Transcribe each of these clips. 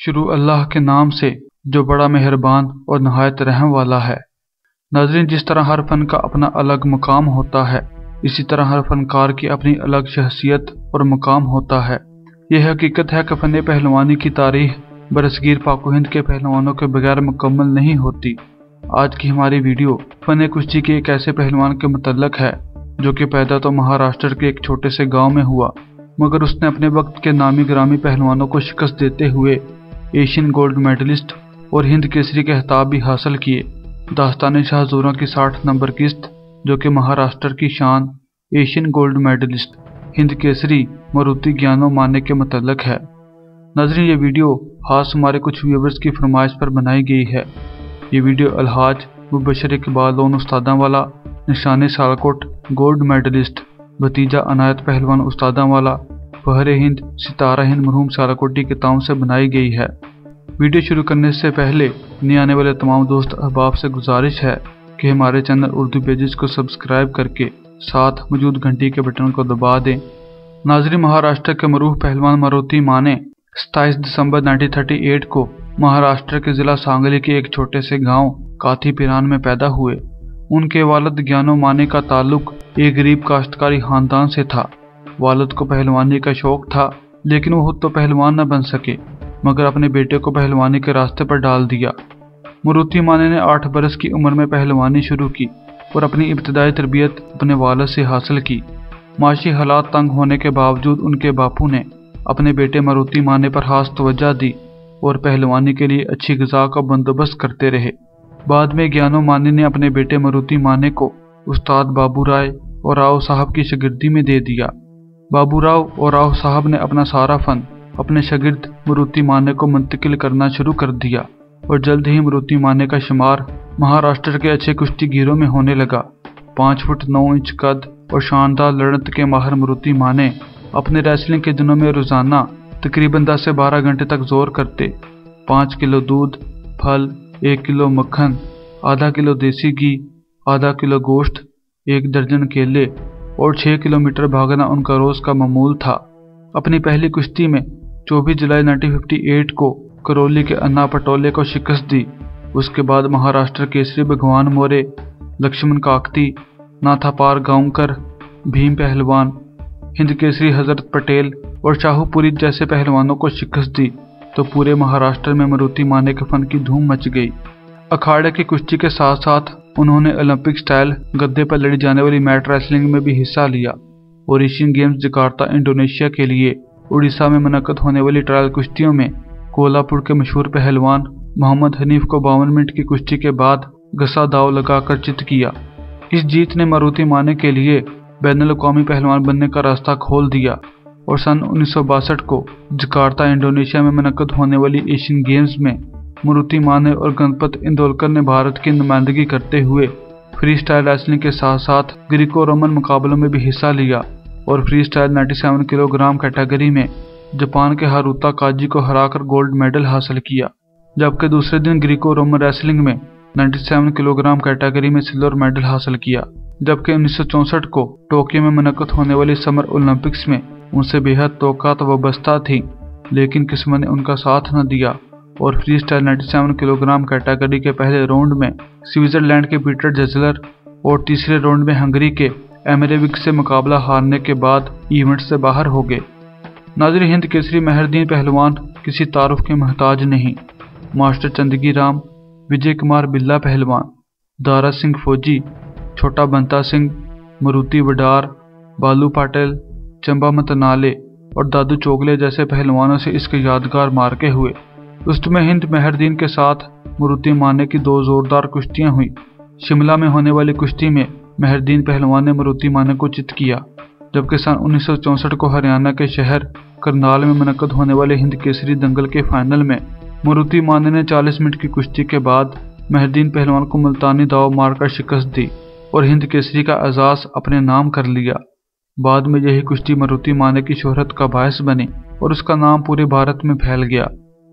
शुरू अल्लाह के नाम से जो बड़ा मेहरबान और नहायत रहम वाला है। नाज़रीन, जिस तरह हर फन का अपना अलग मुकाम होता है, इसी तरह हर फनकार की अपनी अलग शख्सियत और मुकाम होता है। यह हकीकत है कि फ़न पहलवानी की तारीख बरसगीर पाक हिंद के पहलवानों के बगैर मुकम्मल नहीं होती। आज की हमारी वीडियो फ़न कुश्ती के एक ऐसे पहलवान के मुतल्लक है जो कि पैदा तो महाराष्ट्र के एक छोटे से गांव में हुआ, मगर उसने अपने वक्त के नामी ग्रामी पहलवानों को शिकस्त देते हुए एशियन गोल्ड मेडलिस्ट और हिंद केसरी के खिताब भी हासिल किए। दास्तान शाहजूरों की 60 नंबर किस्त जो कि महाराष्ट्र की शान Asian gold medalist Hind Kesari Maruti Dnyanu Mane के मुतल्लक है। नाज़रीन, ये वीडियो खास हमारे कुछ व्यूवर्स की फरमाइश पर बनाई गई है। ये वीडियो अलहाज मुबशर इकबाल लोन उस्तादांवाला निशाने सालकोट गोल्ड मेडलिस्ट भतीजा अनायत पहलवान उस्तादांवाला फहरे हिंद सितारा हिंद मरहूम सालाकोटी के ताउन से बनाई गई है। वीडियो शुरू करने से पहले नए आने वाले तमाम दोस्त अहबाब से गुजारिश है कि हमारे चैनल उर्दू पेजेस को सब्सक्राइब करके साथ मौजूद घंटी के बटन को दबा दें। नाज़रीन, महाराष्ट्र के मरूफ पहलवान मारुति माने 27 दिसंबर 1938 को महाराष्ट्र के जिला सांगली के एक छोटे से गांव काथीपिरान में पैदा हुए। उनके वालिद ज्ञानो माने का ताल्लुक एक गरीब काश्तकारी खानदान से था। वालिद को पहलवानी का शौक था, लेकिन वो खुद तो पहलवान न बन सके, मगर अपने बेटे को पहलवानी के रास्ते पर डाल दिया। मारुति माने ने 8 बरस की उम्र में पहलवानी शुरू की और अपनी इब्तदाई तरबियत अपने वालिद से हासिल की। माशी हालात तंग होने के बावजूद उनके बापू ने अपने बेटे मारुति माने पर खास तवज्जो दी और पहलवानी के लिए अच्छी ग़िज़ा का बंदोबस्त करते रहे। बाद में ज्ञानो माने ने अपने बेटे मारुति माने को उस्ताद बाबू राव और राव साहब की शागिर्दी में दे दिया। बाबू राव और राव साहब ने अपना सारा फन अपने शागिर्द मारुति माने को मुंतकिल करना शुरू कर दिया और जल्द ही मारुति माने का शुमार महाराष्ट्र के अच्छे कुश्तीगीरों में होने लगा। 5 फुट 9 इंच कद और शानदार लड़त के माहिर मारुति माने अपने रेसलिंग के दिनों में रोजाना तकरीबन 10 से 12 घंटे तक जोर करते। 5 किलो दूध, फल, 1 किलो मक्खन, आधा किलो देसी घी, आधा किलो गोश्त, 1 दर्जन केले और 6 किलोमीटर भागना उनका रोज का मामूल था। अपनी पहली कुश्ती में 24 जुलाई 1958 को करौली के अन्ना पटोले को शिकस्त दी। उसके बाद महाराष्ट्र केसरी भगवान मोरे, लक्ष्मण काकती, नाथापार गांवकर, भीम पहलवान, हिंद केसरी हजरत पटेल और शाहूपुरी जैसे पहलवानों को शिकस्त दी तो पूरे महाराष्ट्र में मारुति माने के फन की धूम मच गई। अखाड़े की कुश्ती के साथ साथ उन्होंने ओलंपिक स्टाइल गद्दे पर लड़ी जाने वाली मैट रेसलिंग में भी हिस्सा लिया और एशियन गेम्स जकार्ता इंडोनेशिया के लिए उड़ीसा में मुनक्कद होने वाली ट्रायल कुश्तियों में कोल्हापुर के मशहूर पहलवान मोहम्मद हनीफ को 52 मिनट की कुश्ती के बाद घसा दाव लगाकर चित किया। इस जीत ने मारुति माने के लिए बैनुल अक़वामी पहलवान बनने का रास्ता खोल दिया और सन 1962 को जकार्ता इंडोनेशिया में मुनक्कद होने वाली एशियन गेम्स में मारुति माने और गणपत इंदौलकर ने भारत की नुमाइंदगी करते हुए फ्री स्टाइल रेसलिंग के साथ साथ ग्रीको रोमन मुकाबलों में भी हिस्सा लिया और फ्री स्टाइल 97 किलोग्राम कैटेगरी में जापान के हारुता काजी को हराकर गोल्ड मेडल हासिल किया, जबकि दूसरे दिन ग्रीको रोमन रेसलिंग में 97 किलोग्राम कैटेगरी में सिल्वर मेडल हासिल किया। जबकि 1964 को टोक्यो में मुनक्कद होने वाली समर ओलंपिक्स में उनसे बेहद तौक़ात वाबस्ता थी, लेकिन किस्मत ने उनका साथ न दिया और फ्री स्टाइल 97 किलोग्राम कैटेगरी के पहले राउंड में स्विट्जरलैंड के पीटर जजलर और तीसरे राउंड में हंगरी के एमरेविक से मुकाबला हारने के बाद इवेंट से बाहर हो गए। नाज़रीन, हिंद केसरी मेहरदीन पहलवान किसी तारुफ के मोहताज नहीं। मास्टर चंदगी राम, विजय कुमार बिल्ला पहलवान, दारा सिंह फौजी, छोटा बंता सिंह, मारुति वडार, बालू पाटिल, चंबा मतनाले और दादू चोगले जैसे पहलवानों से इसके यादगार मार्के हुए। उसमें हिंद मेहरदीन के साथ मारुति माने की 2 जोरदार कुश्तियां हुई। शिमला में होने वाली कुश्ती में मेहरदीन पहलवान ने मारुति माने को चित किया, जबकि सन 1964 को हरियाणा के शहर करनाल में मुनक्कद होने वाले हिंद केसरी दंगल के फाइनल में मारुति माने ने 40 मिनट की कुश्ती के बाद मेहरदीन पहलवान को मुल्तानी दाव मारकर शिकस्त दी और हिंद केसरी का एजाज अपने नाम कर लिया। बाद में यही कुश्ती मारुति माने की शोहरत का बायस बनी और उसका नाम पूरे भारत में फैल गया।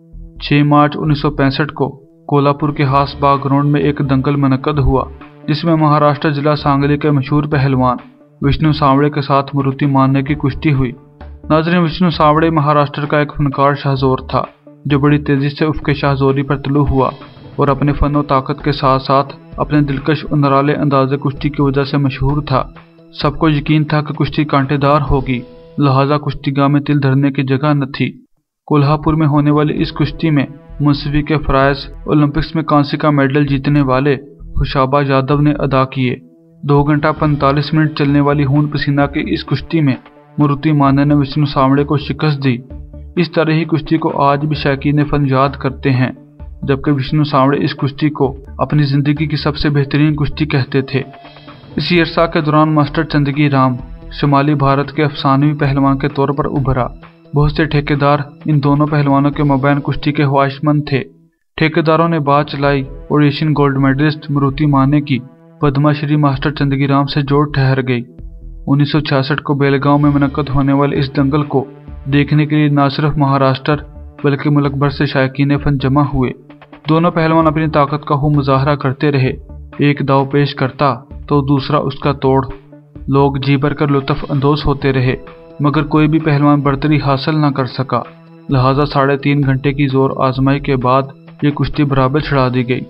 6 मार्च 1965 को कोल्हापुर के हासबाग ग्राउंड में एक दंगल मुनक्कद हुआ, जिसमें महाराष्ट्र जिला सांगली के मशहूर पहलवान विष्णु सावड़े के साथ मारुति माने की कुश्ती हुई। नाज़रीन, विष्णु सावड़े महाराष्ट्र का एक फनकार शाहजोर था जो बड़ी तेजी से उफ़क़े शाहज़ोरी पर तलू हुआ और अपने फन और ताकत के साथ साथ अपने दिलकश और नराले अंदाज़े कुश्ती की वजह से मशहूर था। सबको यकीन था कि कुश्ती कांटेदार होगी, लिहाजा कुश्तीगाह में तिल धरने की जगह न थी। कोल्हापुर में होने वाली इस कुश्ती में मुंसफी के फ़राइज़ ओलंपिक्स में कांस्य का मेडल जीतने वाले खुशाबा यादव ने अदा किए। 2 घंटा 45 मिनट चलने वाली खून पसीना की इस कुश्ती में मुरुति माने ने विष्णु सावड़े को शिकस्त दी। इस तरह ही कुश्ती को आज भी शौकीन फन याद करते हैं, जबकि विष्णु सावड़े इस कुश्ती को अपनी जिंदगी की सबसे बेहतरीन कुश्ती कहते थे। इसी अरसा के दौरान मास्टर चंदगी राम शुमाली भारत के अफसानवी पहलवान के तौर पर उभरा। बहुत से ठेकेदार इन दोनों पहलवानों के मबैन कुश्ती के ख्वाहिशमंद थे। ठेकेदारों ने बात चलाई और एशियन गोल्ड मेडलिस्ट मुरुति माने की पद्माश्री मास्टर चंदगी राम से जोड़ ठहर गई। 1966 को बेलगांव में मुनक्कद होने वाले इस दंगल को देखने के लिए न सिर्फ महाराष्ट्र बल्कि मुल्क भर से शायकीन फन जमा हुए। दोनों पहलवान अपनी ताकत का खूब मुजाहरा करते रहे। एक दाव पेश करता तो दूसरा उसका तोड़। लोग जी भर कर लुत्फ अंदोज होते रहे, मगर कोई भी पहलवान बर्तरी हासिल न कर सका। लिहाजा 3.5 घंटे की जोर आजमाई के बाद ये कुश्ती बराबर छड़ा दी गई।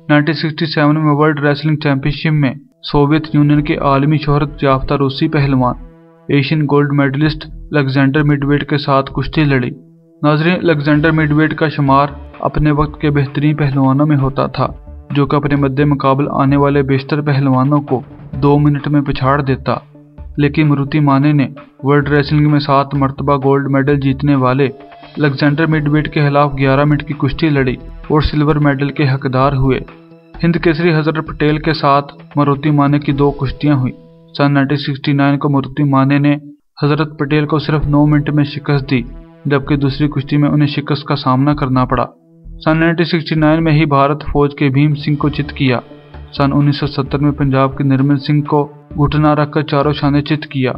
1967 में वर्ल्ड रेसलिंग चैंपियनशिप में सोवियत यूनियन के आलमी शोहरत याफ्ता रूसी पहलवान Asian gold medalist Alexander Medved के साथ कुश्ती लड़ी। नाज़रीन, अलेक्जेंडर मिडवेट का शुमार अपने वक्त के बेहतरीन पहलवानों में होता था, जो कि अपने मद्दे मुकाबल आने वाले बेशतर पहलवानों को 2 मिनट में पछाड़ देता। लेकिन मुरुति माने ने वर्ल्ड रेसलिंग में 7 मरतबा गोल्ड मेडल जीतने वाले अलेक्जेंडर मिडवेट के खिलाफ 11 मिनट की कुश्ती लड़ी और सिल्वर मेडल के हकदार हुए। हिंद केसरी हजरत पटेल के साथ मुरुति माने की 2 कुश्तियां हुई। सन 1969 को मुरुति माने ने हजरत पटेल को सिर्फ 9 मिनट में शिकस्त दी, जबकि दूसरी कुश्ती में उन्हें शिकस्त का सामना करना पड़ा। सन 1969 में ही भारत फौज के भीम सिंह को चित किया। सन 1970 में पंजाब के निर्मल सिंह को घुटना रखकर चारों शाने चित किया।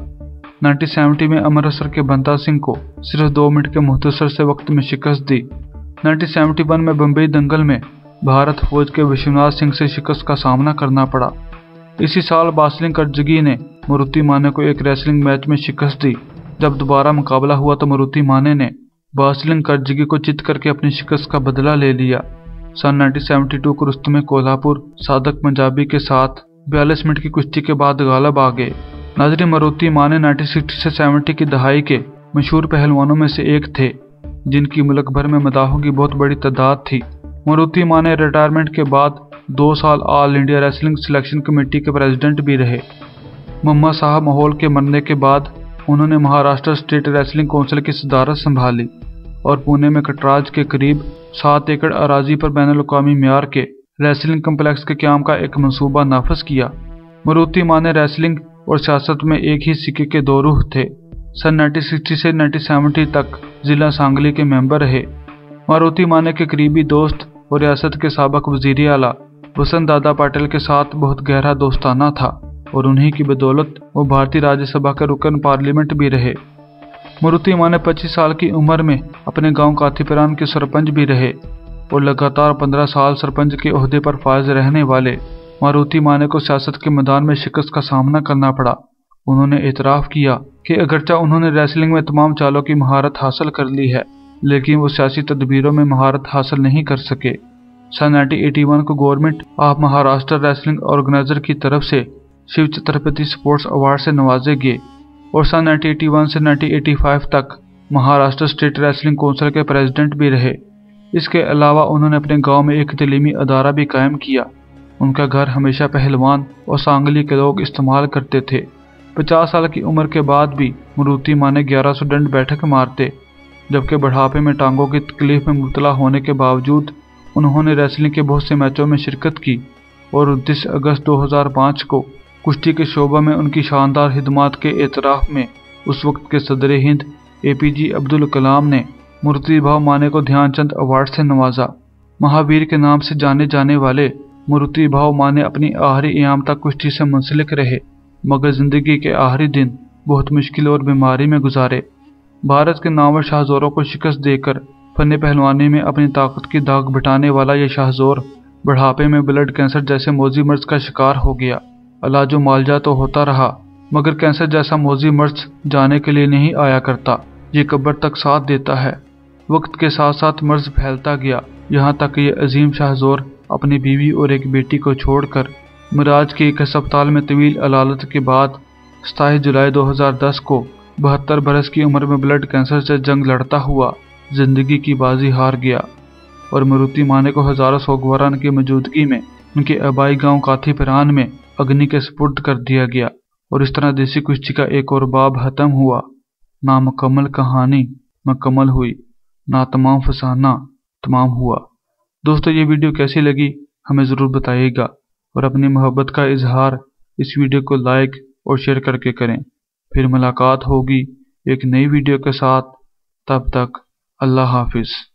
1970 में अमृतसर के बंता सिंह को सिर्फ 2 मिनट के मुख्तसर से वक्त में शिकस्त दी। 1971 में बम्बई दंगल में भारत फौज के विश्वनाथ सिंह से शिकस्त का सामना करना पड़ा। इसी साल बासलिंग करजगी ने मुरुति माने को एक रेसलिंग मैच में शिकस्त दी। जब दोबारा मुकाबला हुआ तो मुरुति माने ने बासलिंग करजगी को चित करके अपनी शिकस्त का बदला ले लिया। सन 1972 को रुस्तमे कोल्हापुर सादक पंजाबी के साथ 42 मिनट की कुश्ती के बाद गालिब आ गए। नाज़रीन, मुरुति माने 1960 से 70 की दहाई के मशहूर पहलवानों में से एक थे, जिनकी मुल्क भर में मदाहों की बहुत बड़ी तादाद थी। मुरुति माने रिटायरमेंट के बाद 2 साल all India wrestling selection committee के प्रेसिडेंट भी रहे। मम्मा साहब माहौल के मरने के बाद उन्होंने महाराष्ट्र स्टेट रेसलिंग काउंसिल की सदारत संभाली और पुणे में कटराज के करीब 7 एकड़ अराजी पर बैनुल-अक़वामी मेयार के रेसलिंग कम्प्लेक्स के क़याम का एक मंसूबा नाफिज किया। मुरुति माने रेसलिंग और सियासत में एक ही सिक्के के 2 रुख थे। सन 1960 से 1970 तक जिला सांगली के मेंबर रहे। मुरुति माने के करीबी दोस्त और रियासत के साबक वजीर आला वसंत दादा पाटिल के साथ बहुत गहरा दोस्ताना था और उन्हीं की बदौलत वो भारतीय राज्यसभा के रुकन पार्लियामेंट भी रहे। मुरुति माने 25 साल की उम्र में अपने गांव काथीपुरान के सरपंच भी रहे और लगातार 15 साल सरपंच के ओहदे पर फायज रहने वाले मुरुति माने को सियासत के मैदान में शिकस्त का सामना करना पड़ा। उन्होंने एतराफ़ किया कि अगरचा उन्होंने रेसलिंग में तमाम चालों की महारत हासिल कर ली है, लेकिन वो सियासी तदबीरों में महारत हासिल नहीं कर सके। सन 1981 को government of Maharashtra wrestling organizer की तरफ से शिव छत्रपति स्पोर्ट्स अवार्ड से नवाजे गए और सन 1981 से 1985 तक महाराष्ट्र स्टेट रेसलिंग काउंसिल के प्रेसिडेंट भी रहे। इसके अलावा उन्होंने अपने गांव में एक तलीमी अदारा भी कायम किया। उनका घर हमेशा पहलवान और सांगली के लोग इस्तेमाल करते थे। 50 साल की उम्र के बाद भी मुरुति माने 1100 दंड बैठक मारते, जबकि बुढ़ापे में टांगों की तकलीफ में मुब्तला होने के बावजूद उन्होंने रेसलिंग के बहुत से मैचों में शिरकत की और 29 अगस्त 2005 को कुश्ती के शोबा में उनकी शानदार खिदमत के एतराफ़ में उस वक्त के सदर हिंद APJ अब्दुल कलाम ने मुरुति भाव माने को ध्यानचंद अवार्ड से नवाजा। महावीर के नाम से जाने जाने वाले मुरुति भाव माने अपनी आखिरी अयाम तक कुश्ती से मुंसलिक रहे, मगर जिंदगी के आखिरी दिन बहुत मुश्किल और बीमारी में गुजारे। भारत के नामवर शाहजोरों को शिकस्त देकर फन पहलवानी में अपनी ताकत की दाग बिठाने वाला यह शाहजोर बुढ़ापे में ब्लड कैंसर जैसे मौजी मर्ज का शिकार हो गया। इलाजो मालजा तो होता रहा, मगर कैंसर जैसा मौजी मर्ज जाने के लिए नहीं आया करता, ये कब्र तक साथ देता है। वक्त के साथ साथ मर्ज फैलता गया, यहाँ तक ये अजीम शाहजोर अपनी बीवी और एक बेटी को छोड़कर मिराज के एक अस्पताल में तवील अलालत के बाद 27 जुलाई 2010 को 72 बरस की उम्र में ब्लड कैंसर से जंग लड़ता हुआ जिंदगी की बाजी हार गया और मारुति माने को हजारों सोगवारान की मौजूदगी में उनके आबाई गांव काथीपरान में अग्नि के सुपुर्द कर दिया गया। और इस तरह देसी कुश्ती का एक और बाब खत्म हुआ। ना मुकम्मल कहानी मुकम्मल हुई, ना तमाम फसाना तमाम हुआ। दोस्तों, ये वीडियो कैसी लगी हमें ज़रूर बताइएगा और अपनी मोहब्बत का इजहार इस वीडियो को लाइक और शेयर करके करें। फिर मुलाकात होगी एक नई वीडियो के साथ, तब तक अल्लाह हाफिज़।